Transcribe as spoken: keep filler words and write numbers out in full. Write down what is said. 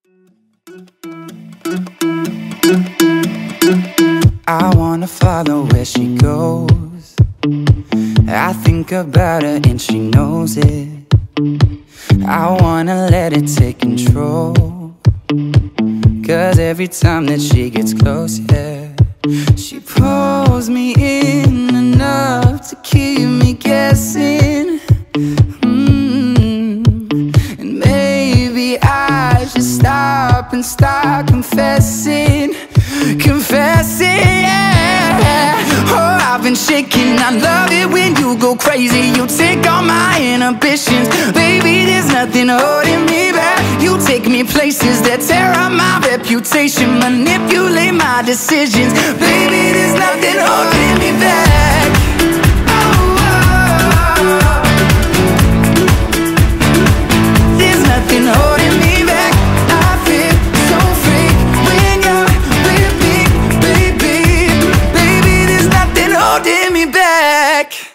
I wanna follow where she goes. I think about her and she knows it. I wanna let it take control, 'cause every time that she gets close, yeah, she pulls me in enough to keep me guessing. mm. And maybe I should stop and start confessing. Confessing, yeah. Oh, I've been shaking. I love it when you go crazy. You take all my inhibitions. Baby, there's nothing holding me back. You take me places that tear up my reputation, manipulate my decisions. Baby, there's nothing holding me back. Oh, oh, oh. There's nothing holding me back. I feel so free when you're with me, baby. Baby, there's nothing holding me back.